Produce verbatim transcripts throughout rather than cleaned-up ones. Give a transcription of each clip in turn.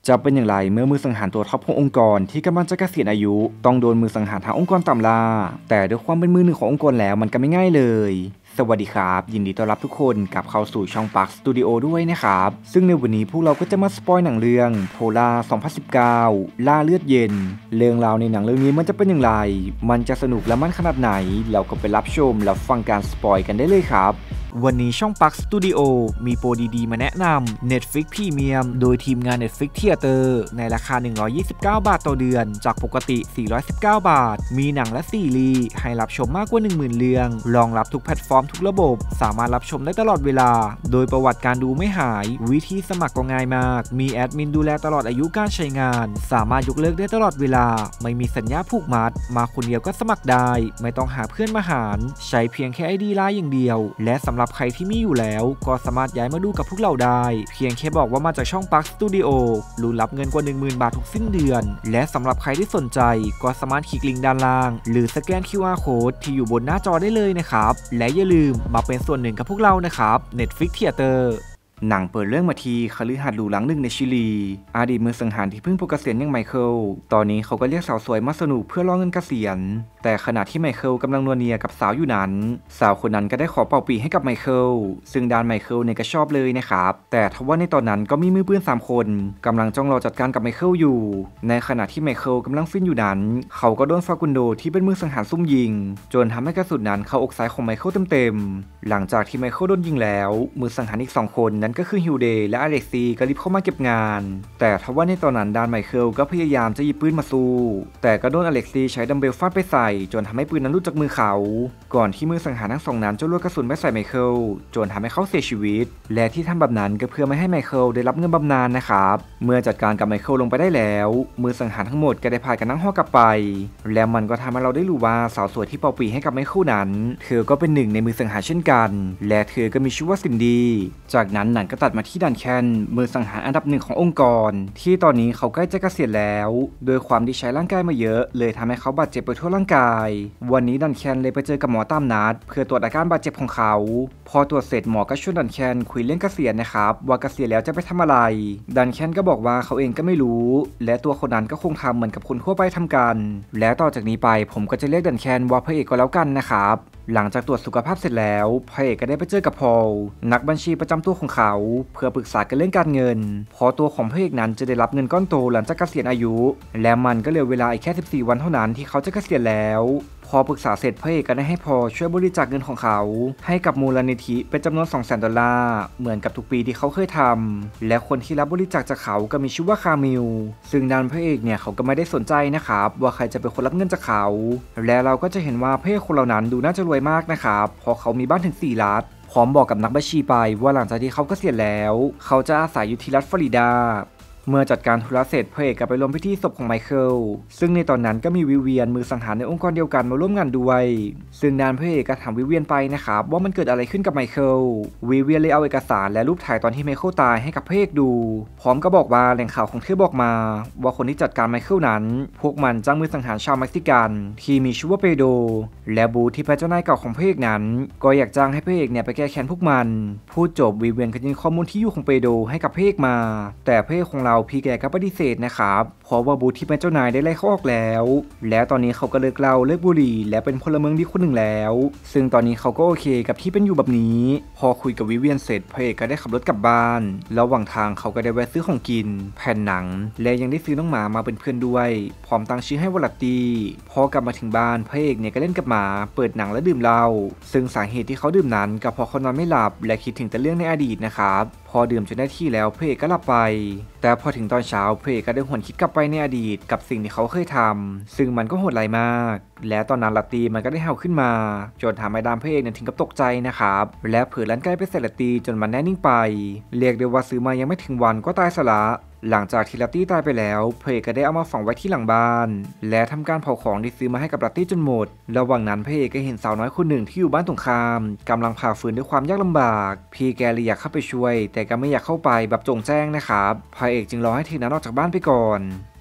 จะเป็นอย่างไรเมื่อมือสังหารตัวท็อปขององค์กรที่กำลังจะเกษียณอายุต้องโดนมือสังหารทางองค์กรตามล่าแต่ด้วยความเป็นมือหนึ่งขององค์กรแล้วมันก็ไม่ง่ายเลยสวัสดีครับยินดีต้อนรับทุกคนกลับเข้าสู่ช่องปักสตูดิโอด้วยนะครับซึ่งในวันนี้พวกเราก็จะมาสปอยหนังเรื่องโพลาสองพันสิบเก้าล่าเลือดเย็นเรื่องราวในหนังเรื่องนี้มันจะเป็นอย่างไรมันจะสนุกและมันขนาดไหนเราก็ไปรับชมและฟังการสปอยกันได้เลยครับวันนี้ช่องปักสตูดิโอมีโปรดีๆมาแนะนำ Netflix Premium โดยทีมงาน Netflix Theater ในราคาหนึ่งร้อยยี่สิบเก้าบาทต่อเดือนจากปกติสี่ร้อยสิบเก้าบาทมีหนังและซีรีส์ให้รับชมมากกว่า หนึ่งหมื่น เรื่องรองรับทุกแพลตฟอร์มทุกระบบสามารถรับชมได้ตลอดเวลาโดยประวัติการดูไม่หายวิธีสมัครก็ง่ายมากมีแอดมินดูแลตลอดอายุการใช้งานสามารถยกเลิกได้ตลอดเวลาไม่มีสัญญาผูกมัดมาคนเดียวก็สมัครได้ไม่ต้องหาเพื่อนมาหารใช้เพียงแค่ ไอ ดี ไลน์ อย่างเดียวและสำหรับใครที่มีอยู่แล้วก็สามารถย้ายมาดูกับพวกเราได้เพียงแค่บอกว่ามาจากช่องปักสตูดิโอลุ้นรับเงินกว่า หนึ่งหมื่น บาททุกสิ้นเดือนและสำหรับใครที่สนใจก็สามารถคลิกลิงก์ด้านล่างหรือสแกน คิว อาร์ Code ที่อยู่บนหน้าจอได้เลยนะครับและอย่าลืมมาเป็นส่วนหนึ่งกับพวกเรานะครับ Netflix Theaterหนังเปิดเรื่องมาที่คฤหาสน์หรูหลังหนึ่งในชิลีอดีตมือสังหารที่เพิ่งปลดเกษียณอย่างไมเคิลตอนนี้เขาก็เรียกสาวสวยมาสนุกเพื่อรอเงินเกษียณแต่ขณะที่ไมเคิลกำลังนัวเนียกับสาวอยู่นั้นสาวคนนั้นก็ได้ขอเป่าปีให้กับไมเคิลซึ่งด้านไมเคิลเนี่ยก็ชอบเลยนะครับแต่ทว่าในตอนนั้นก็มีมือปืนสามคนกำลังจ้องรอจัดการกับไมเคิลอยู่ในขณะที่ไมเคิลกำลังฟินอยู่นั้นเขาก็โดนฟากุนโดที่เป็นมือสังหารซุ่มยิงจนทำให้กระสุนนั้นเข้าอกซ้ายของไมเคิลเต็มๆหลังจากที่ไมเคิลโดนยิงแล้วมือสังหารอีกสองคนนั้นก็คือฮิวเดและอเล็กซีก็รีบเข้ามาเก็บงานแต่ทว่าในตอนนั้นดานไมเคิลก็พยายามจะหยิบปืนมาสู้แต่ก็โดนอเล็กซีใช้ดัมเบลฟาดไปใส่จนทำให้ปืนนั้นหลุดจากมือเขาก่อนที่มือสังหารทั้งสองนั้นจะลวดกระสุนไปใส่ไมเคิลจนทำให้เขาเสียชีวิตและที่ทำแบบนั้นก็เพื่อไม่ให้ไมเคิลได้รับเงินบำนาญนะครับเมื่อจัดการกับไมเคิลลงไปได้แล้วมือสังหารทั้งหมดก็ได้พากันนั่งห้อกลับไปและมันก็ทำให้เราได้รู้ว่าสาวสวยที่เป่าปีให้กับไมเคิลนั้นเธอก็เป็นหนึ่งในมือสังหารเช่นกันและเธอก็มีชื่อว่าซินดี้จากนั้นหนังก็ตัดมาที่ดันแคนมือสังหารอันดับหนึ่งขององค์กรที่ตอนนี้เขาใกล้จะเกษียณแล้วโดยความที่ใช้ร่างกายมาเยอะเลยทำให้เขาบาดเจ็บไปทั่วร่างกายวันนี้ดันแคนเลยไปเจอกับหมอตามนัดเพื่อตรวจอาการบาดเจ็บของเขาพอตรวจเสร็จหมอก็ชวนดันแคนคุยเรื่องเกษียณนะครับว่าเกษียณแล้วจะไปทำอะไรดันแคนก็บอกว่าเขาเองก็ไม่รู้และตัวคนนั้นก็คงทำเหมือนกับคนทั่วไปทำกันและต่อจากนี้ไปผมก็จะเรียกดันแคนว่าพระเอกก็แล้วกันนะครับหลังจากตรวจสุขภาพเสร็จแล้วพระเอกก็ได้ไปเจอกับพอลนักบัญชีประจำตัวของเขาเพื่อปรึกษากันเรื่องการเงินเพราะตัวของพระเอกนั้นจะได้รับเงินก้อนโตหลังจากเกษียณอายุและมันก็เหลือเวลาอีกแค่สิบสี่วันเท่านั้นที่เขาจะเกษียณแล้วพอปรึกษาเสร็จพระเอกก็ได้ให้พอช่วยบริจาคเงินของเขาให้กับมูลนิธิเป็นจำนวน สองแสน ดอลลาร์เหมือนกับทุกปีที่เขาเคยทำและคนที่รับบริจาคจากเขาก็มีชื่อว่าคามิลซึ่งด้านพระเอกเนี่ยเขาก็ไม่ได้สนใจนะครับว่าใครจะเป็นคนรับเงินจากเขาและเราก็จะเห็นว่าพระเอกคนเหล่านั้นดูน่าจะรวยมากนะครับเพราะเขามีบ้านถึงสี่ลัฐพร้อมบอกกับนักบัญชีไปว่าหลังจากที่เขาเกษียณแล้วเขาจะอาศัยอยู่ที่รัฐฟลอริดาเมื่อจัดการธุระเสร็จพระเอกก็ไปร่วมพิธีศพของไมเคิลซึ่งในตอนนั้นก็มีวิเวียนมือสังหารในองค์กรเดียวกันมาร่วมงานด้วยซึ่งด้านพระเอกก็ถามวิเวียนไปนะครับว่ามันเกิดอะไรขึ้นกับไมเคิลวิเวียนเลยเอาเอกสารและรูปถ่ายตอนที่ไมเคิลตายให้กับพระเอกดูพร้อมก็บอกว่าแหล่งข่าวของเธอบอกมาว่าคนที่จัดการไมเคิลนั้นพวกมันจ้างมือสังหารชาวเม็กซิกันที่มีชื่อว่าเปโดและบูที่เป็นเจ้านายเก่าของพระเอกนั้นก็อยากจ้างให้พระเอกเนี่ยไปแก้แค้นพวกมันพูดจบวิเวียนก็ยื่นข้อมูลที่อยู่ของเปโดให้กับพระเอกมาแต่พระเอกของเราพี่แกก็ปฏิเสธนะครับเพราะว่าบูที่เป็นเจ้านายได้ไล่เขาออกแล้วแล้วตอนนี้เขาก็เลิกเหล้าเลิกบุหรี่และเป็นพลเมืองดีคนหนึ่งแล้วซึ่งตอนนี้เขาก็โอเคกับที่เป็นอยู่แบบนี้พอคุยกับวิเวียนเสร็จพระเอกก็ได้ขับรถกลับบ้านระหว่างทางเขาก็ได้แวะซื้อของกินแผ่นหนังและยังได้ซื้อน้องหมามาเป็นเพื่อนด้วยพร้อมตั้งชื่อให้วลัตตีพอกลับมาถึงบ้านพระเอกเนี่ยก็เล่นกับหมาเปิดหนังและดื่มเหล้าซึ่งสาเหตุที่เขาดื่มนั้นก็เพราะเขานอนไม่หลับและคิดถึงแต่เรื่องในอดีตนะครับพอดื่มจนได้ที่แล้วพระเอกก็หลับไปแต่พอถึงตอนเช้าพระเอกก็ได้หวนคิดกลับไปในอดีตกับสิ่งที่เขาเคยทำซึ่งมันก็โหดร้ายมากและตอนนั้นลัตตีมันก็ได้เห่าขึ้นมาจนทำให้ดามพระเอกเนี่ยถึงกับตกใจนะครับและเผลอลั่นใกล้ไปใส่ลัตตีจนมันแน่นิ่งไปเรียกได้ว่าซื้อมายังไม่ถึงวันก็ตายซะละหลังจากที่ลัตตี้ตายไปแล้วพระเอกก็ได้เอามาฝังไว้ที่หลังบ้านและทำการเผาของที่ซื้อมาให้กับลัตตี้จนหมดระหว่างนั้นพระเอกก็เห็นสาวน้อยคนหนึ่งที่อยู่บ้านตรงข้ามกำลังผ่าฟืนด้วยความยากลำบากพี่แกเลยอยากเข้าไปช่วยแต่ก็ไม่อยากเข้าไปแบบจงแจ้งนะครับพระเอกจึงรอให้เธอนั้นออกจากบ้านไปก่อน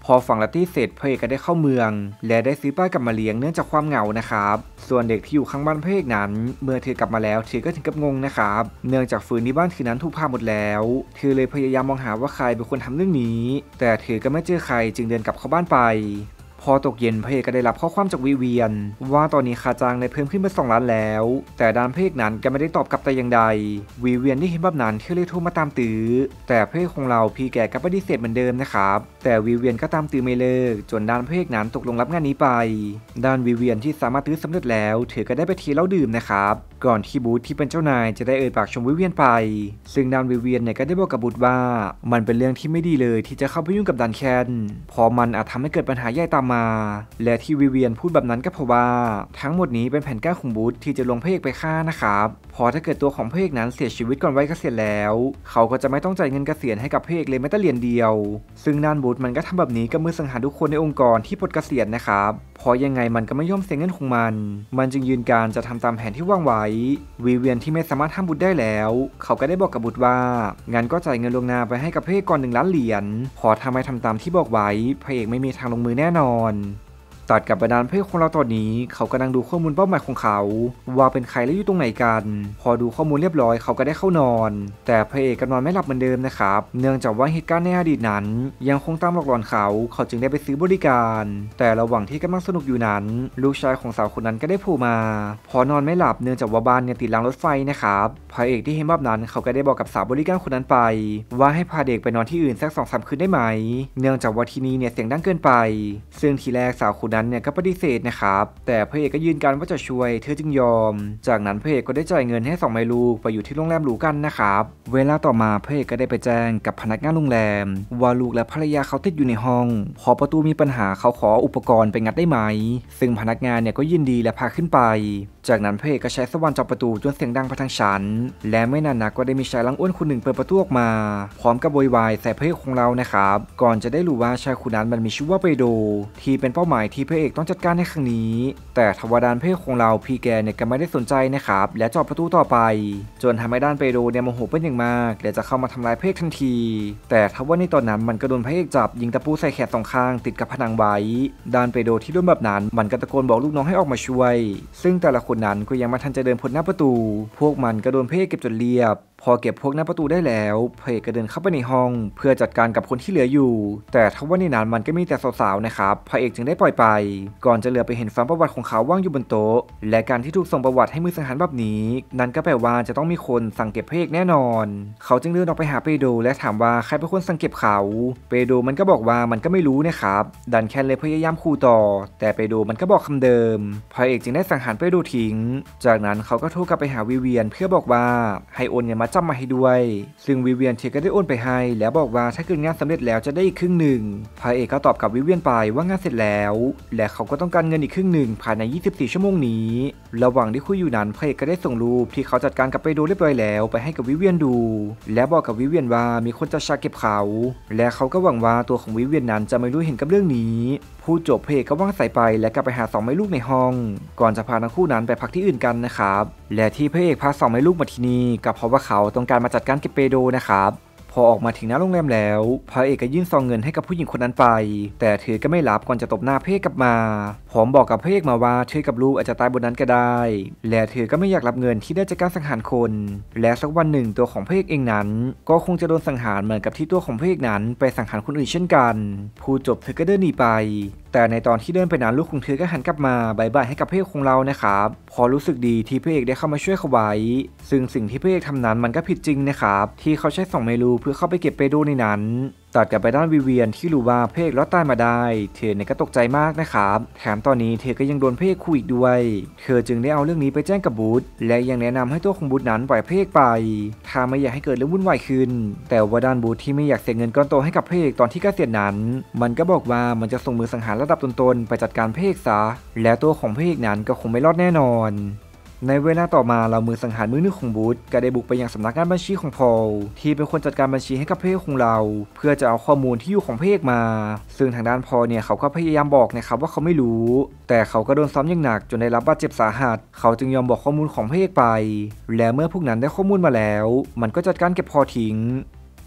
พอฟังลัตตี้เสร็จพระเอกก็ได้เข้าเมืองและได้ซื้อป้ายกลับมาเลี้ยงเนื่องจากความเหงานะครับส่วนเด็กที่อยู่ข้างบ้านพระเอกนั้นเมื่อเธอกลับมาแล้วเธอก็ถึงกับงงนะครับเนื่องจากฟืนที่บ้านเธอนั้นถูกพาหมดแล้วเธอเลยพยายามมองหาว่าใครเป็นคนทำเรื่องนี้แต่เธอก็ไม่เจอใครจึงเดินกลับเข้าบ้านไปพอตกเย็นพระเอกก็ได้รับข้อความจากวิเวียนว่าตอนนี้ค่าจ้างได้เพิ่มขึ้นเป็นสองล้านแล้วแต่ด้านพระเอกนั้นก็ไม่ได้ตอบกลับแต่อย่างใดวิเวียนที่เห็นแบบนั้นเธอเลยโทรมาตามตื้อแต่พระเอกของเราพี่แกก็ปฏิเสธเหมือนเดิมนะครับแต่วิเวียนก็ตามตื้อไม่เลิกจนด้านพระเอกนั้นตกลงรับงานนี้ไปด้านวิเวียนที่สามารถตื้อสำเร็จแล้วเธอก็ได้ไปเที่ยวเหล้าดื่มนะครับก่อนที่บูธที่เป็นเจ้านายจะได้เอ่ยปากชมวิเวียนไปซึ่งด้านวิเวียนเนี่ยก็ได้บอกกับบูธว่ามันเป็นเรื่องที่ไม่ดีเลยที่จะเข้าไปยุ่งกับดันแคนเพราะมันอาจทำให้เกิดปัญหาใหญ่ตามมาและที่วิเวียนพูดแบบนั้นก็เพราะว่าทั้งหมดนี้เป็นแผนการของบูธที่จะลงพระเอกไปฆ่านะครับพอถ้าเกิดตัวของพระเอกนั้นเสียชีวิตก่อนวัยเกษียณแล้วเขาก็จะไม่ต้องจ่ายเงินเกษียณให้กับพระเอกเลยแม้แต่เหรียญเดียวซึ่งด้านบูธมันก็ทำแบบนี้กับมือสังหารทุกคนในองค์กรที่ปลดเกษียณนะครับพอยังไงมันก็ไม่ยอมเสียเงินของมันมันจึงยืนการจะทำตามแผนที่วางไว้วิเวียนที่ไม่สามารถห้ามบูธได้แล้วเขาก็ได้บอกกับบูธว่างั้นก็จ่ายเงินล่วงหน้าไปให้กับพระเอกก่อนหนึ่งล้านเหรียญพอทำไมทำตามที่บอกไว้พระเอกไม่มีทางลงมือแน่นอนตัดกับประดานพระเอกของเราตอนนี้เขากำลังดูข้อมูลเป้าหมายของเขาว่าเป็นใครและอยู่ตรงไหนกันพอดูข้อมูลเรียบร้อยเขาก็ได้เข้านอนแต่พระเอกก็นอนไม่หลับเหมือนเดิมนะครับเนื่องจากว่าเหตุการณ์ในอดีตนั้นยังคงตามหลอกหลอนเขาเขาจึงได้ไปซื้อบริการแต่ระหว่างที่กำลังสนุกอยู่นั้นลูกชายของสาวคนนั้นก็ได้โผล่มาพอนอนไม่หลับเนื่องจากว่าบ้านเนี่ยติดรางรถไฟนะครับพระเอกที่เห็นแบบนั้นเขาก็ได้บอกกับสาวบริการคนนั้นไปว่าให้พาเด็กไปนอนที่อื่นสัก สองถึงสาม คืนได้ไหมเนื่องจากว่าที่นี่เนี่ยเสียงดังเกินไปซึ่งทีแรกสาวคนนั้นเนี่ยก็ปฏิเสธนะครับแต่พระเอกก็ยืนยันว่าจะช่วยเธอจึงยอมจากนั้นพระเอกก็ได้จ่ายเงินให้สองแม่ลูกไปอยู่ที่โรงแรมหรูกันนะครับเวลาต่อมาพระเอกก็ได้ไปแจ้งกับพนักงานโรงแรมว่าลูกและภรรยาเขาติดอยู่ในห้องพอประตูมีปัญหาเขาขออุปกรณ์ไปงัดได้ไหมซึ่งพนักงานเนี่ยก็ยินดีและพาขึ้นไปจากนั้นพระเอกก็ใช้สว่านเจาะประตูจนเสียงดังไปทางชั้นและไม่นานนักก็ได้มีชายร่างอ้วนคนหนึ่งเปิดประตูออกมาพร้อมกับโวยวายใส่พระเอกของเรานะครับก่อนจะได้รู้ว่าชายคนนั้นมันมีชื่อว่าเปโดที่เป็นเป้าหมายที่พระเอกต้องจัดการในครั้งนี้แต่ทวารด้านพระเอกของเราพี่แกเนี่ยก็ไม่ได้สนใจนะครับและเจาะประตูต่อไปจนทำให้ด้านเปโดเนี่ยโมโหเป็นอย่างมากและจะเข้ามาทำลายพระเอกทันทีแต่ทว่าในตอนนั้นมันก็โดนพระเอกจับยิงตะปูใส่แขนสองข้างติดกับผนังไว้ด้านเปโดที่โดนแบบนั้นมันก็ตะโกนบอกลูกน้องให้ออกมาช่วยซึ่งแต่ละคนนั้นก็ยังไม่ทันจะเดินพ้นหน้าประตูพวกมันก็โดนพระเอกเก็บจนเรียบพอเก็บพวกหน้าประตูได้แล้วพระเอกก็เดินเข้าไปในห้องเพื่อจัดการกับคนที่เหลืออยู่แต่ทว่าในนั้นมันก็มีแต่สาวๆนะครับพระเอกจึงได้ปล่อยไปก่อนจะเหลือไปเห็นฟังประวัติของเขาว่างอยู่บนโต๊ะและการที่ถูกส่งประวัติให้มือสังหารแบบนี้นั่นก็แปลว่าจะต้องมีคนสั่งเก็บพระเอกแน่นอนเขาจึงเดินออกไปหาเปโดและถามว่าใครเป็นคนสั่งเก็บเขาเปโดมันก็บอกว่ามันก็ไม่รู้นะครับดันแคนเลยพยายามขู่ต่อแต่เปโดมันก็บอกคำเดิมพระเอกจึงได้สังหารเปโดทิ้งจากนั้นเขาก็โทรกลับไปหาวิเวียนเพื่อบอกว่าให้โอนเงินมาจำมาให้ด้วยซึ่งวิเวียนเธอก็ได้โอนไปให้แล้วบอกว่าถ้าเกิดงานสำเร็จแล้วจะได้อีกครึ่งหนึ่งพระเอกก็ตอบกับวิเวียนไปว่างานเสร็จแล้วและเขาก็ต้องการเงินอีกครึ่งหนึ่งภายในยี่สิบสี่ชั่วโมงนี้ระหว่างที่คุยอยู่นั้นพระเอกก็ได้ส่งรูปที่เขาจัดการกับเปโดเรียบร้อยแล้วไปให้กับวิเวียนดูและบอกกับวิเวียนว่ามีคนจะฉากเก็บเขาและเขาก็หวังว่าตัวของวิเวียนนั้นจะไม่รู้เห็นกับเรื่องนี้ผู้จบพระเอกก็ว่างสายไปและกลับไปหาสองแม่ลูกในห้องก่อนจะพาทั้งคู่นั้นไปพักที่อื่นกันนะครับและที่พระเอกพาสองแม่ลูกมาที่นี่ก็เพราะว่าเขาต้องการมาจัดการเก็บเปโดนะครับพอออกมาถึงหน้าโรงแรมแล้วพระเอกก็ยื่นซองเงินให้กับผู้หญิงคนนั้นไปแต่เธอก็ไม่รับก่อนจะตบหน้าพระเอกกลับมาพร้อมบอกกับพระเอกมาว่าเธอกับลูกอาจจะตายบนนั้นก็ได้และเธอก็ไม่อยากรับเงินที่ได้จากการสังหารคนและสักวันหนึ่งตัวของพระเอกเองนั้นก็คงจะโดนสังหารเหมือนกับที่ตัวของพระเอกนั้นไปสังหารคนอื่นเช่นกันผู้จบเธอก็เดินหนีไปแต่ในตอนที่เดินไปนั้นลูกของเธอก็หันกลับมาบายบายให้กับพระเอกของเรานะครับพอรู้สึกดีที่พระเอกได้เข้ามาช่วยเขาไว้ซึ่งสิ่งที่พระเอกทำนั้นมันก็ผิดจริงนะครับที่เขาใช้สองเมลูเพื่อเข้าไปเก็บเปโดในนั้นตัดกับไปด้านวิเวียนที่รู้ว่าพระเอกรอดตายมาได้เธอเนี่ยก็ตกใจมากนะครับแถมตอนนี้เธอก็ยังโดนพระเอกขู่อีกด้วยเธอจึงได้เอาเรื่องนี้ไปแจ้งกับบูธและยังแนะนำให้ตัวของบูธนั้นปล่อยพระเอกไปถ้าไม่อยากให้เกิดเรื่องวุ่นวายขึ้นแต่ว่าด้านบูธที่ไม่อยากเสียเงินก้อนโตให้กับพระเอกตอนที่เกษียณนั้นมันก็บอกว่ามันจะส่งมือสังหารระดับต้นๆไปจัดการพระเอกซะและตัวของพระเอกนั้นก็คงไม่รอดแน่นอนในเวลาต่อมาเรามือสังหารมือหนึ่งของบูธก็ได้บุกไปยังสำนักงานบัญชีของพอลที่เป็นคนจัดการบัญชีให้กับพระเอกของเราเพื่อจะเอาข้อมูลที่อยู่ของพระเอกมาซึ่งทางด้านพอลเนี่ยเขาก็พยายามบอกนะครับว่าเขาไม่รู้แต่เขาก็โดนซ้อมอย่างหนักจนได้รับบาดเจ็บสาหัสเขาจึงยอมบอกข้อมูลของพระเอกไปและเมื่อพวกนั้นได้ข้อมูลมาแล้วมันก็จัดการเก็บพอทิ้ง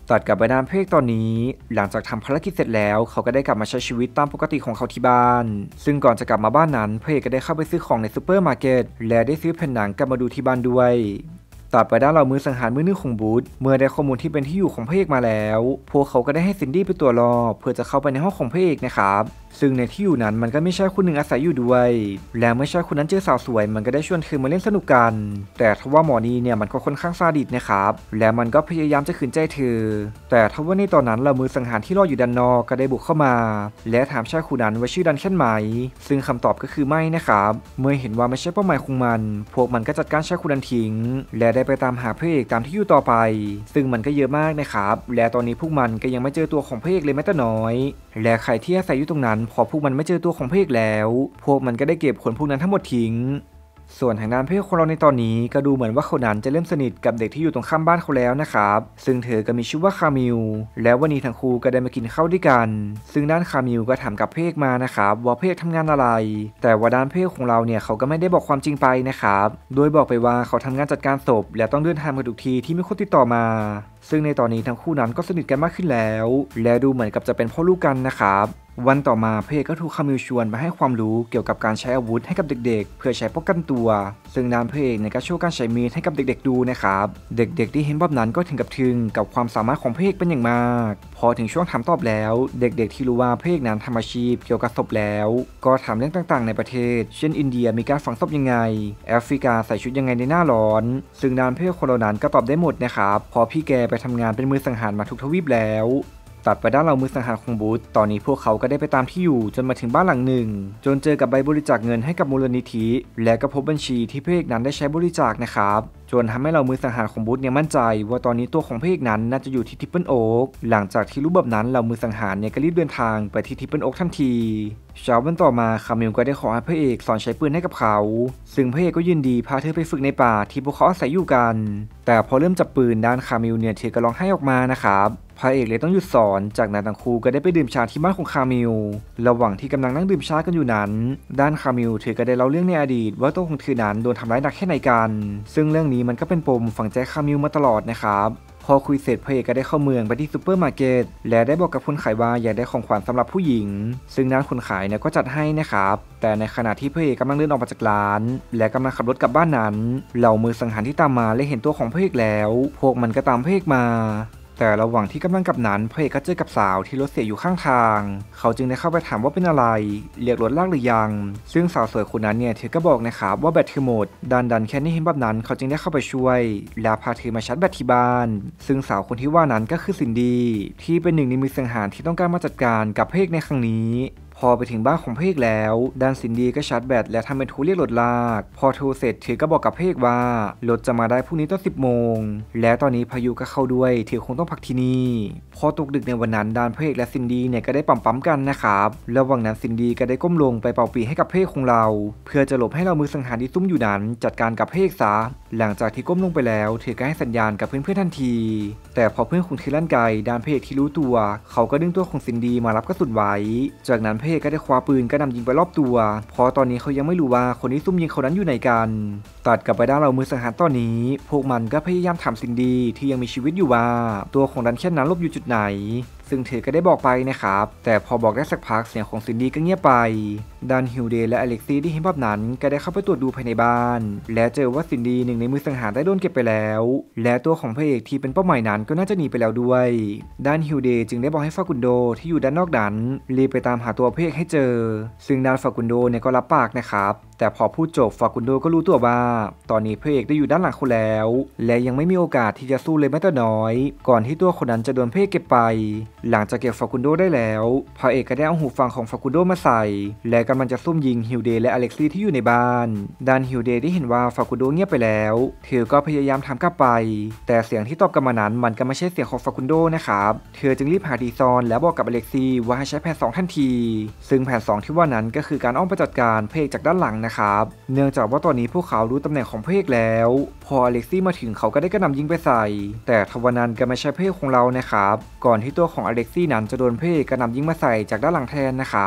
ตัดกลับไปด้านเพกตอนนี้หลังจากทำภารกิจเสร็จแล้วเขาก็ได้กลับมาใช้ชีวิตตามปกติของเขาที่บ้านซึ่งก่อนจะกลับมาบ้านนั้นเพกก็ได้เข้าไปซื้อของในซูเปอร์มาร์เก็ตและได้ซื้อแผ่นหนังกลับมาดูที่บ้านด้วยตัดไปด้านเรามือสังหารมือนึงของบูธเมื่อได้ข้อมูลที่เป็นที่อยู่ของพระเอกมาแล้วพวกเขาก็ได้ให้ซินดี้ไปตรวจรอบเพื่อจะเข้าไปในห้องของพระเอกนะครับซึ่งในที่อยู่นั้นมันก็ไม่ใช่คนหนึ่งอาศัยอยู่ด้วยและเมื่อชายคนนั้นเจอสาวสวยมันก็ได้ชวนเธอมาเล่นสนุกกันแต่ทว่าหมอนี่เนี่ยมันก็ค่อนข้างซาดิสนะครับและมันก็พยายามจะขืนใจเธอแต่ทว่าในตอนนั้นเรามือสังหารที่รออยู่ด้านนอกก็ได้บุกเข้ามาและถามชายคนนั้นว่าชื่อดันแค่ไหมซึ่งคำตอบก็คือไม่นะครับเมื่อเห็นว่าไม่ใช่เป้าหมายของมันพวกมันก็จัดการชายคนนั้นทิ้งและได้ไปตามหาพระเอกตามที่อยู่ต่อไปซึ่งมันก็เยอะมากนะครับและตอนนี้พวกมันก็ยังไม่เจอตัวของพระเอกเลยแม้แต่น้อยและใครที่อาศัยอยู่ตรงนั้นพอพวกมันไม่เจอตัวของพระเอกแล้วพวกมันก็ได้เก็บคนพวกนั้นทั้งหมดทิ้งส่วนทางด้านพระเอกของเราในตอนนี้ก็ดูเหมือนว่าเขานั้นจะเริ่มสนิทกับเด็กที่อยู่ตรงข้ามบ้านเขาแล้วนะครับซึ่งเธอก็มีชื่อว่าคามิลแล้ววันนี้ทั้งคู่ก็ได้มากินข้าวด้วยกันซึ่งด้านคามิลก็ถามกับพระเอกมานะครับว่าพระเอกทำงานอะไรแต่ว่าด้านพระเอกของเราเนี่ยเขาก็ไม่ได้บอกความจริงไปนะครับโดยบอกไปว่าเขาทำงานจัดการศพและต้องเดินทางมาทุกทีที่มีคนติดต่อมาซึ่งในตอนนี้ทั้งคู่นั้นก็สนิทกันมากขึ้นแล้วและดูเหมือนกับจะเป็นพ่อลูกกันนะครับวันต่อมาพระเอกก็ถูกคามิลชวนมาให้ความรู้เกี่ยวกับการใช้อาวุธให้กับเด็กๆเพื่อใช้ป้องกันตัวซึ่งด้านพระเอกเนี่ยก็โชว์การใช้มีดให้กับเด็กๆดูนะครับเด็กๆที่เห็นแบบนั้นก็ถึงกับทึ่งกับความสามารถของพระเอกเป็นอย่างมากพอถึงช่วงถามตอบแล้วเด็กๆที่รู้ว่าพระเอกนั้นทำอาชีพเกี่ยวกับศพแล้วก็ถามเรื่องต่างๆในประเทศเช่นอินเดียมีการฝังศพยังไงแอฟริกาใส่ชุดยังไงในหน้าร้อนซึ่งด้านพระเอกคนเหล่านั้นก็ตอบได้หมดนะครับพอพี่แกไปทำงานเป็นมือสังหารมาทุกทวีปแล้วตัดไปด้านเรามือสังหารของบูธตอนนี้พวกเขาก็ได้ไปตามที่อยู่จนมาถึงบ้านหลังหนึ่งจนเจอกับใบบริจาคเงินให้กับมูลนิธิและก็พบบัญชีที่พระเอกนั้นได้ใช้บริจาคนะครับจนทำให้เรามือสังหารของบูธเนี่ยมั่นใจว่าตอนนี้ตัวของพระเอกนั้นน่าจะอยู่ที่ทิปเปิลโอ๊กหลังจากที่รู้แบบนั้นเรามือสังหารเนี่ยก็รีบเดินทางไปที่ทิปเปิลโอ๊กทันทีเช้าวันต่อมาคามิลก็ได้ขอให้พระเอกสอนใช้ปืนให้กับเขาซึ่งพระเอกก็ยินดีพาเธอไปฝึกในป่าที่พวกเขาอาศัยอยู่กันแต่พอเริ่มจับปืนด้านคามิลเนี่ยเธอก็ร้องไห้ออกมานะครับพระเอกเลยต้องหยุดสอนจากนั้นทั้งคู่ก็ได้ไปดื่มชาที่บ้านของคามิลระหว่างที่กำลังนั่งดื่มชากันอยู่นั้นด้านคามิลเธอก็ได้เล่าเรื่องในอดีตว่าตัวของเธอนั้นโดนทำร้ายหนักแค่ไหนกันซึ่งเรื่องนี้มันก็เป็นปมฝังใจคามิลมาตลอดนะครับพอคุยเสร็จพระเอกก็ได้เข้าเมืองไปที่ซูเปอร์มาร์เก็ตและได้บอกกับคนขายว่าอยากได้ของขวัญสำหรับผู้หญิงซึ่งด้านคนขายเนี่ยก็จัดให้นะครับแต่ในขณะที่พระเอกกำลังเดินออกมาจากร้านและกำลังขับรถกลับบ้านนั้นเหล่ามือสังหารที่ตามมาและเห็นตัวของพระเอกแล้วพวกมันก็ตามพระเอกมาแต่ระหว่างที่กำลังกลับนั้นพระเอกก็เจอกับสาวที่รถเสียอยู่ข้างทางเขาจึงได้เข้าไปถามว่าเป็นอะไรเรียกรถลากหรือยังซึ่งสาวสวยคนนั้นเนี่ยเธอก็บอกนะครับว่าแบตเธอหมดดันดันแค่นี้เห็นแบบนั้นเขาจึงได้เข้าไปช่วยและพาเธอมาชาร์จแบตที่บ้านซึ่งสาวคนที่ว่านั้นก็คือซินดี้ที่เป็นหนึ่งในมือสังหารที่ต้องการมาจัดการกับพระเอกในครั้งนี้พอไปถึงบ้านของพระเอกแล้วด้านซินดี้ก็ชาร์จแบตและทำเป็นโทรเรียกรถลากพอโทรเสร็จเธอก็บอกกับพระเอกว่ารถจะมาได้พรุ่งนี้ตอนสิบโมงและตอนนี้พายุก็เข้าด้วยเธอคงต้องพักที่นี่พอตกดึกในวันนั้นด้านพระเอกและซินดี้เนี่ยก็ได้ปั๊มปั๊มกันนะครับระหว่างนั้นซินดี้ก็ได้ก้มลงไปเป่าปีให้กับพระเอกของเราเพื่อจะหลบให้เรามือสังหารที่ซุ่มอยู่นั้นจัดการกับพระเอกซะหลังจากที่ก้มลงไปแล้วเธอก็ให้สัญญาณกับเพื่อนๆทันทีแต่พอเพื่อนของเธอลั่นไกด้านพระเอกที่รู้ตัวเขาก็ดึงตัวของซินดี้มารับกระสุนไว้จากนั้นพระเอกก็ได้คว้าปืนกระหน่ำยิงไปรอบตัวเพราะตอนนี้เขายังไม่รู้ว่าคนที่ซุ่มยิงเขานั้นอยู่ไหนกันตัดกลับไปด้านเรามือสังหารตอนนี้พวกมันก็พยายามถามซินดี้ที่ยังมีชีวิตอยู่ว่าตัวของดันแค่นั้นหลบอยู่จุดไหนซึ่งเธอก็ได้บอกไปนะครับแต่พอบอกได้สักพักเสียงของซินดี้ก็เงียบไปด้านฮิวเดย์และอเล็กซี่ที่เห็นแบบนั้นก็ได้เข้าไปตรวจดูภายในบ้านและเจอว่าซินดี้หนึ่งในมือสังหารได้โดนเก็บไปแล้วและตัวของพระเอกที่เป็นเป้าหมายนั้นก็น่าจะหนีไปแล้วด้วยด้านฮิวเดย์จึงได้บอกให้ฟากุนโดที่อยู่ด้านนอกนั้นรีบไปตามหาตัวพระเอกให้เจอซึ่งด้านฟากุนโดเนี่ยก็รับปากนะครับแต่พอพูดจบฟากุนโดก็รู้ตัวว่าตอนนี้พระเอกได้อยู่ด้านหลังเขาแล้วและยังไม่มีโอกาสที่จะสู้เลยแม้แต่น้อยก่อนที่ตัวคนนั้นจะโดนพระเอกเก็บไปหลังจากเก็บฟากุนโดได้แล้วพระเอกก็ได้เอาหูฟังของฟากุนโดมาใส่และกำลังจะซุ่มยิงฮิวเดย์และอเล็กซี่ที่อยู่ในบ้านด้านฮิวเดย์ได้เห็นว่าฟากุนโดเงียบไปแล้วเธอก็พยายามถามกลับไปแต่เสียงที่ตอบกลับมานั้นมันก็ไม่ใช่เสียงของฟากุนโดนะครับเธอจึงรีบหาดีซอนและบอกกับอเล็กซี่ว่าให้ใช้แผนสองทันทีซึ่งแผนสองที่ว่านั้นก็คือการอ้อมไปจัดการพระเอกจากด้านหลังนะครับเนื่องจากว่าตอนนี้พวกเขารู้ตำแหน่งของพระเอกแล้วพออเล็กซี่มาถึงเขาก็ได้กระหน่ำยิงไปใส่แต่ทว่านั้นก็ไม่ใช่พระเอกของเรานะครับก่อนที่ตัวของอเล็กซี่นั้นจะโดนพระเอกกระหน่ำยิงมาใส่จากด้านหลังแทนนะครับ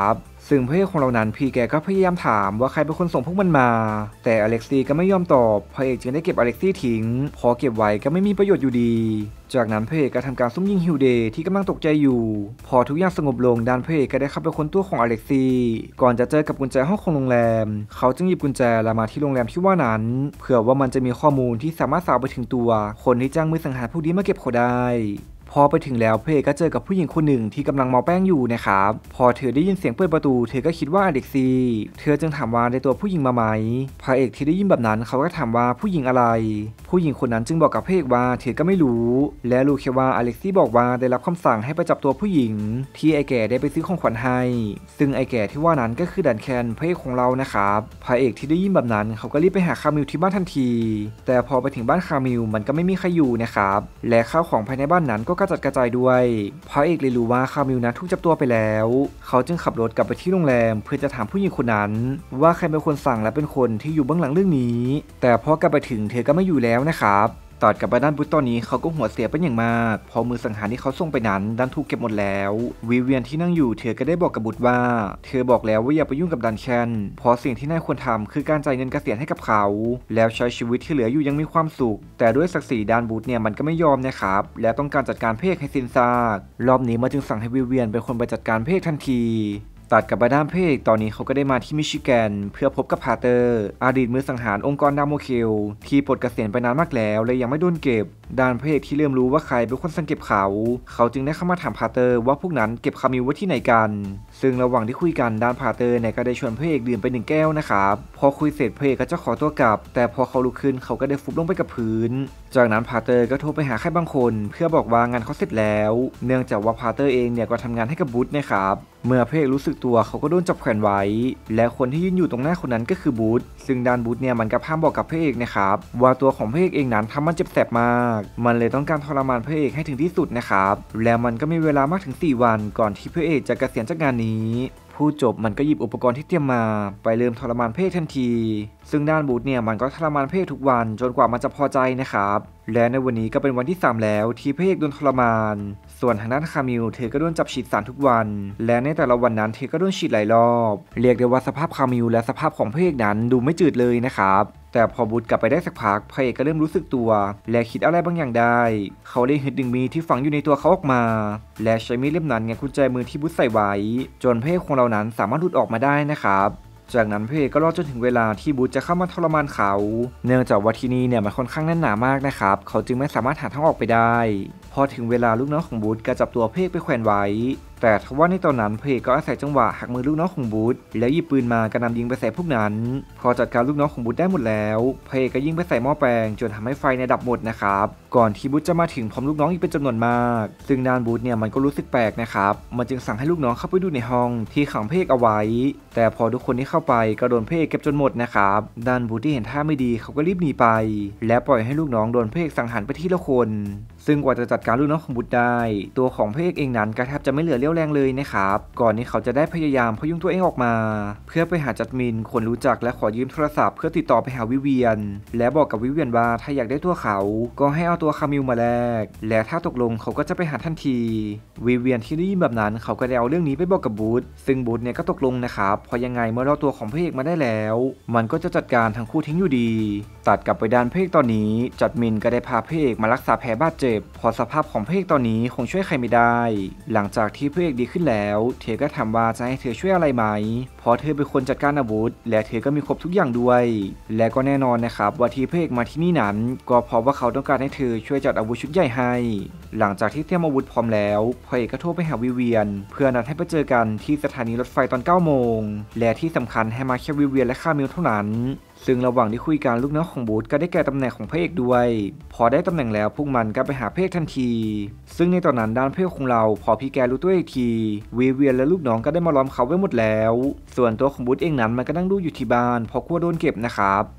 ซึ่งพระเอกของเรานั้นพี่แกก็พยายามถามว่าใครเป็นคนส่งพวกมันมาแต่อเล็กซี่ก็ไม่ยอมตอบพระเอกจึงได้เก็บอเล็กซี่ทิ้งพอเก็บไว้ก็ไม่มีประโยชน์อยู่ดีจากนั้นพระเอกก็ทำการซุ่มยิงฮิวเดย์ที่กำลังตกใจอยู่พอทุกอย่างสงบลงด้านพระเอกก็ได้เข้าไปค้นตัวของอเล็กซี่ก่อนจะเจอกับกุญแจห้องของโรงแรมเขาจึงหยิบกุญแจแล้วมาที่โรงแรมที่ว่านั้นเผื่อว่ามันจะมีข้อมูลที่สามารถสาวไปถึงตัวคนที่จ้างมือสังหารผู้นี้มาเก็บเขาได้พอไปถึงแล้วพระเอกก็เจอกับผู้หญิงคนหนึ่งที่กำลังเมาแป้งอยู่นะครับพอเธอได้ยินเสียงเปิดประตูเธอก็คิดว่าอเล็กซี่เธอจึงถามว่าได้ตัวผู้หญิงมาไหมพระเอกที่ได้ยินแบบนั้นเขาก็ถามว่าผู้หญิงอะไรผู้หญิงคนนั้นจึงบอกกับพระเอกว่าเธอก็ไม่รู้และรู้แค่ว่าอเล็กซี่บอกว่าได้รับคำสั่งให้ไปจับตัวผู้หญิงที่ไอ้แก่ได้ไปซื้อของขวัญให้ซึ่งไอ้แก่ที่ว่านั้นก็คือดันแคนพระเอกของเรานะครับพระเอกที่ได้ยินแบบนั้นเขาก็รีบไปหาคามิลที่บ้านทันทีแต่พอไปถึงบ้านคามิลมันก็ไม่มีใครอยู่นะครับและข้าวของภายในบ้านนั้นก็กระจัดกระจายด้วยพระเอกเลยรู้ว่าคามิลนั้นถูกจับตัวไปแล้วเขาจึงขับรถกลับไปที่โรงแรมเพื่อจะถามผู้หญิงคนนั้นว่าใครเป็นคนสั่งและเป็นคนที่อยู่เบื้องหลังเรื่องนี้แต่พอกลับไปถึงเธอก็ไม่อยู่แล้วนะครับตัดกับไปด้านบุ๊ตตอนนี้เขาก็หัวเสียเป็นอย่างมากพอมือสังหารที่เขาส่งไปนั้นดันถูกเก็บหมดแล้ววิเวียนที่นั่งอยู่เธอก็ได้บอกกับบุ๊ตว่าเธอบอกแล้วว่าอย่าไปยุ่งกับดันแคนเพราะสิ่งที่นายควรทำคือการจ่ายเงินเกษียณให้กับเขาแล้วใช้ชีวิตที่เหลืออยู่ยังมีความสุขแต่ด้วยศักดิ์ศรีด้านบุ๊ตเนี่ยมันก็ไม่ยอมนะครับและต้องการจัดการเพกให้สิ้นซากรอบนี้มาจึงสั่งให้วิเวียนเป็นคนไปจัดการเพกทันทีตัดกับไปด้านพระเอกตอนนี้เขาก็ได้มาที่มิชิแกนเพื่อพบกับพาเตอร์อดีตมือสังหารองค์กรดามโมเคลที่ปลดเกษียณไปนานมากแล้วและยังไม่โดนเก็บด้านพระเอกที่เริ่มรู้ว่าใครเป็นคนสั่งเก็บเขาเขาจึงได้เข้ามาถามพาเตอร์ว่าพวกนั้นเก็บคามิลไว้ที่ไหนกันซึ่งระหว่างที่คุยกันด้านพาเตอร์เนี่ยก็ได้ชวนพระเอกดื่มไปหนึ่งแก้วนะครับพอคุยเสร็จพระเอกก็จะขอตัวกลับแต่พอเขาลุกขึ้นเขาก็ได้ฟุบลงไปกับพื้นจากนั้นพาเตอร์ก็โทรไปหาใครบางคนเพื่อบอกว่างานเขาเสร็จแล้วเนื่องจากว่าพาเตอร์เองเนี่ยก็ทำงานให้กับบูธนะครับเมื่อพระเอกรู้สึกตัวเขาก็โดนจับแขวนไว้และคนที่ยืนอยู่ตรงหน้าคนนั้นก็คือบูธซึ่งด้านบูธเนี่ยมันก็พามบอกกับพระเอกนะครับว่าตัวของพระเอกเองนั้นทำมันเจ็บแสบมากมันเลยต้องการทรมานพระเอกให้ถึงที่สุดนะครับแล้วมันก็มีเวลามากถึงสี่วันก่อนที่พระเอกจะเกษียณจากงานนี้ผู้จบมันก็หยิบอุปกรณ์ที่เตรียมมาไปเริ่มทรมานพระเอกทันทีซึ่งด้านบูธเนี่ยมันก็ทรมานพระเอกทุกวันจนกว่ามันจะพอใจนะครับและในวันนี้ก็เป็นวันที่สามแล้วที่พระเอกโดนทรมานส่วนทางด้านคามิลเธอก็โดนจับฉีดสารทุกวันและในแต่ละวันนั้นเธอก็โดนฉีดหลายรอบเรียกได้ว่าสภาพคามิลและสภาพของพระเอกนั้นดูไม่จืดเลยนะครับแต่พอบูธกลับไปได้สักพักพระเอกก็เริ่มรู้สึกตัวและคิดอะไรบางอย่างได้เขาได้ฮึดดึงมีดที่ฝังอยู่ในตัวเขาออกมาและใช้มีดเล่มนั้นไงกุญแจมือที่บูธใส่ไว้จนพระเอกของเรานั้นสามารถหลุดออกมาได้นะครับจากนั้นพระเอกก็รอจนถึงเวลาที่บูธจะเข้ามาทรมานเขาเนื่องจากว่าที่นี่เนี่ยมันค่อนข้างแน่นหนามากนะครับเขาจึงไม่สามารถหาทางออกไปได้พอถึงเวลาลูกน้องของบูธก็จับตัวพระเอกไปแขวนไว้แต่ทว่าในตอนนั้นพระเอกก็อาศัยจังหวะหักมือลูกน้องของบูธแล้วหยิบปืนมากระหน่ำยิงไปใส่พวกนั้นพอจัดการลูกน้องของบูธได้หมดแล้วพระเอกก็ยิงไปใส่หม้อแปลงจนทำให้ไฟในดับหมดนะครับก่อนที่บูธจะมาถึงพร้อมลูกน้องอีกเป็นจำนวนมากซึ่งด้านบูธเนี่ยมันก็รู้สึกแปลกนะครับมันจึงสั่งให้ลูกน้องเข้าไปดูในห้องที่ขังพระเอกเอาไว้แต่พอทุกคนที่เข้าไปก็โดนพระเอกเก็บจนหมดนะครับด้านบูธที่เห็นท่าไม่ดีเขาก็รีบหนีไปและปล่อยให้ลูกน้องโดนพระเอกสังหารไปทีละคนซึ่งกว่าจะจัดการลูกน้องของบูธได้ตัวของพระเอกเองนั้นก็แทบจะไม่เหลือเลี้ยวแรงเลยนะครับก่อนที่เขาจะได้พยายามพยุงตัวเองออกมาเพื่อไปหาจัดมินคนรู้จักและขอยืมโทรศัพท์เพื่อติดต่อไปหาวิเวียนและบอกกับวิเวียนว่าถ้าอยากได้ตัวเขาก็ให้เอาตัวคามิลมาแลกและถ้าตกลงเขาก็จะไปหาทันทีวิเวียนที่ได้ยินแบบนั้นเขาก็ได้เอาเรื่องนี้ไปบอกกับบูธซึ่งบูธเนี่ยก็ตกลงนะครับเพราะยังไงเมื่อเราตัวของพระเอกมาได้แล้วมันก็จะจัดการทั้งคู่ทิ้งอยู่ดีตัดกลับไปด้านพระเอกตอนนี้จัดมินก็ได้พาพระเอกมารักษาแผลบาดเจ็บพอสภาพของพระเอกตอนนี้คงช่วยใครไม่ได้หลังจากที่พระเอกดีขึ้นแล้วเธอก็ถามว่าจะให้เธอช่วยอะไรไหมเพราะเธอเป็นคนจัดการอาวุธและเธอก็มีครบทุกอย่างด้วยและก็แน่นอนนะครับว่าที่พระเอกมาที่นี่นั้นก็เพราะว่าเขาต้องการให้เธอช่วยจัดอาวุธชุดใหญ่ให้หลังจากที่เตรียมอาวุธพร้อมแล้วพระเอกก็โทรไปหาวิเวียนเพื่อนัดให้ไปเจอกันที่สถานีรถไฟตอนเก้าโมงและที่สำคัญให้มาแค่วิเวียนและคามิลเท่านั้นซึ่งระหว่างที่คุยกันลูกน้องของบูธก็ได้แก่ตำแหน่งของพระเอกด้วยพอได้ตำแหน่งแล้วพวกมันก็ไปหาพระเอกทันทีซึ่งในตอนนั้นด้านพระเอกของเราพอพี่แกรู้ตัวอีกทีวิเวียนและลูกน้องก็ได้มาล้อมเขาไว้หมดแล้วส่วนตัวของบูธเองนั้นมันก็นั่งดูอยู่ที่บ้านเพราะกลัวโดนเก็บนะครับ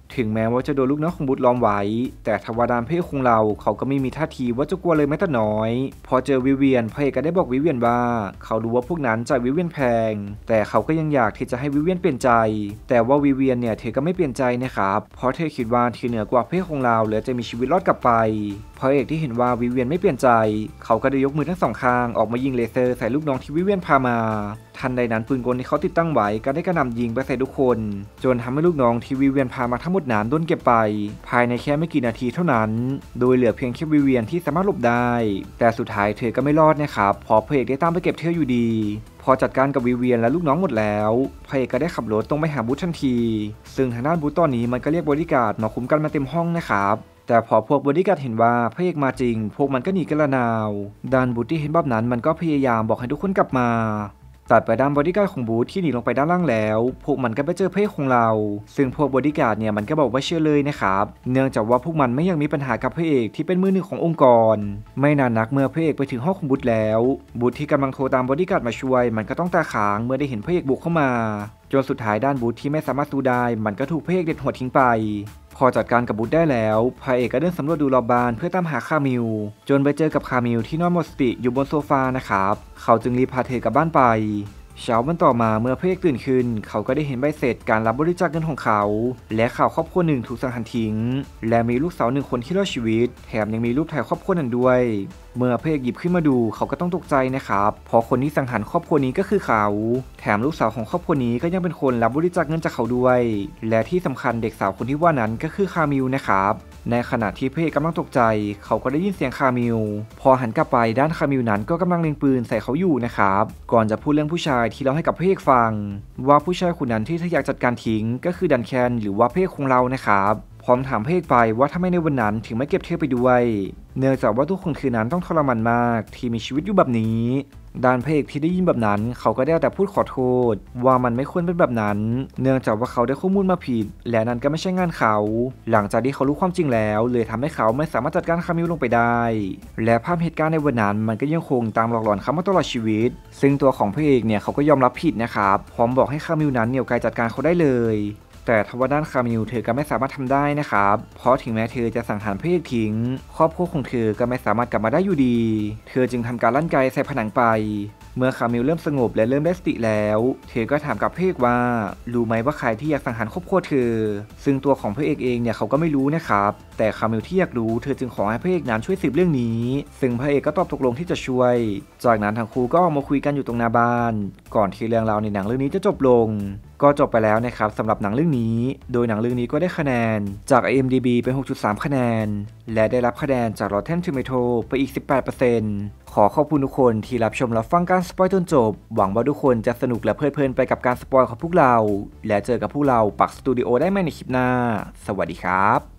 ถึงแม้ว่าจะโดนลูกน้องของบูธล้อมไว้แต่ทวารดานพระเอกของเราเขาก็ไม่มีท่าทีว่าจะกลัวเลยแม้แต่น้อยพอเจอวิเวียนพระเอกก็ได้บอกวิเวียนว่าเขารู้ว่าพวกนั้นจ่ายวิเวียนแพงแต่เขาก็ยังอยากที่จะให้วิเวียนเปลี่ยนใจแต่ว่าวิเวียนเนี่ยเธอก็ไม่เปลี่ยนใจนะครับเพราะเธอคิดว่าเธอเหนือกว่าพระเอกของเราและจะมีชีวิตรอดกลับไปพระเอกที่เห็นว่าวิเวียนไม่เปลี่ยนใจเขาก็ได้ยกมือทั้งสองข้างออกมายิงเลเซอร์ใส่ลูกน้องที่วิเวียนพามาทันใดนั้นปืนกลที่เขาติดตั้งไว้ก็ได้กระหน่ำยิงไปใส่ทุกคนจนทำให้ลูกน้องที่วิเวียนพามาทั้งหมดนั้นโดนเก็บไปภายในแค่ไม่กี่นาทีเท่านั้นโดยเหลือเพียงแค่วิเวียนที่สามารถหลบได้แต่สุดท้ายเธอก็ไม่รอดนะครับเพราะพระเอกได้ตามไปเก็บเธออยู่ดีพอจัดการกับวิเวียนและลูกน้องหมดแล้วพระเอกก็ได้ขับรถตรงไปหาบูธทันทีซึ่งทางด้านบูธตอนนี้มันก็เรียกบอดี้การ์ดมาคุ้มกันมาเต็มห้องนะครับแต่พอพวกบอดี้การ์ดเห็นว่าพระเอกมาจริงพวกมันก็หนีกันละนาวด้านบูธที่เห็นแบบนั้นมันก็พยายามบอกให้ทุกคนกลับมาตัดไปด้านบอดี้การ์ดของบูธที่หนีลงไปด้านล่างแล้วพวกมันก็ไปเจอพระเอกของเราซึ่งพวกบอดี้การ์ดเนี่ยมันก็บอกว่าเชื่อเลยนะครับเนื่องจากว่าพวกมันไม่อยากมีปัญหากับพระเอกที่เป็นมือหนึ่งขององค์กรไม่นานนักเมื่อพระเอกไปถึงห้องของบูธแล้วบูธที่กำลังโทรตามบอดี้การ์ดมาช่วยมันก็ต้องตาค้างเมื่อได้เห็นพระเอกบุกเข้ามาจนสุดท้ายด้านบูธที่ไม่สามารถสู้ได้มันก็ถูกพระเอกเด็ดหัวทิ้งไปพอจัดการกับบูธได้แล้วพระเอกก็เดินสำรวจดูรอบบ้านเพื่อตามหาคามิลจนไปเจอกับคามิลที่นอนหมดสติอยู่บนโซฟานะครับเขาจึงรีบพาเธอกลับบ้านไปเช้าวันต่อมาเมื่อพระเอกตื่นขึ้นเขาก็ได้เห็นใบเสร็จการรับบริจาคเงินของเขาและข่าวครอบครัวหนึ่งถูกสังหารทิ้งและมีลูกสาวหนึ่งคนที่รอดชีวิตแถมยังมีรูปถ่ายครอบครัวนั้นด้วยเมื่อพระเอกหยิบขึ้นมาดูเขาก็ต้องตกใจนะครับเพราะคนที่สังหารครอบครัวนี้ก็คือเขาแถมลูกสาวของครอบครัวนี้ก็ยังเป็นคนรับบริจาคเงินจากเขาด้วยและที่สำคัญเด็กสาวคนที่ว่านั้นก็คือคามิลนะครับในขณะที่พระเอกกำลังตกใจเขาก็ได้ยินเสียงคามิลพอหันกลับไปด้านคามิลนั้นก็กำลังเล็งปืนใส่เขาอยู่นะครับก่อนจะพูดเรื่องผู้ชายที่เราให้กับพระเอกฟังว่าผู้ชายคนนั้นที่เธออยากจัดการทิ้งก็คือดันแคนหรือว่าพระเอกของเรานะครับพร้อมถามพระเอกไปว่าทำไมในวันนั้นถึงไม่เก็บเธอไปด้วยเนื่องจากว่าทุกคนคืนนั้นต้องทรมานมากที่มีชีวิตอยู่แบบนี้ด้านพระเอกที่ได้ยินแบบนั้นเขาก็ได้แต่พูดขอโทษว่ามันไม่ควรเป็นแบบนั้นเนื่องจากว่าเขาได้ข้อมูลมาผิดและนั้นก็ไม่ใช่งานเขาหลังจากที่เขารู้ความจริงแล้วเลยทำให้เขาไม่สามารถจัดการคามิลลงไปได้และภาพเหตุการณ์ในวันนั้นมันก็ยังคงตามหลอกหลอนเขามาตลอดชีวิตซึ่งตัวของพระเอกเนี่ยเขาก็ยอมรับผิดนะครับพร้อมบอกให้คามิลนั้นเหนี่ยวไกลจัดการเขาได้เลยแต่ทว่าด้านคามิลเธอก็ไม่สามารถทำได้นะครับเพราะถึงแม้เธอจะสังหารพระเอกทิ้งครอบครัวของเธอก็ไม่สามารถกลับมาได้อยู่ดีเธอจึงทำการลั่นไกใส่ผนังไปเมื่อคามิลเริ่มสงบและเริ่มได้สติแล้วเธอก็ถามกับพระเอกว่ารู้ไหมว่าใครที่อยากสังหารครอบครัวเธอซึ่งตัวของพระเอกเองเนี่ยเขาก็ไม่รู้นะครับแต่คามิลที่อยากรู้เธอจึงขอให้พระเอกนั้นช่วยสืบเรื่องนี้ซึ่งพระเอกก็ตอบตกลงที่จะช่วยจากนั้นทั้งคู่ก็ออกมาคุยกันอยู่ตรงหน้าบ้านก่อนที่เรื่องราวในหนังเรื่องนี้จะจบลงก็จบไปแล้วนะครับสำหรับหนังเรื่องนี้โดยหนังเรื่องนี้ก็ได้คะแนนจาก ไอ เอ็ม ดี บี เป็น หกจุดสาม คะแนนและได้รับคะแนนจาก Rotten Tomatoes ไปอีก สิบแปดเปอร์เซ็นต์ ขอขอบคุณทุกคนที่รับชมรับฟังการสปอยจนจบหวังว่าทุกคนจะสนุกและเพลิดเพลินไปกับการสปอยของพวกเราและเจอกับพวกเราปักสตูดิโอได้ใหม่ในคลิปหน้าสวัสดีครับ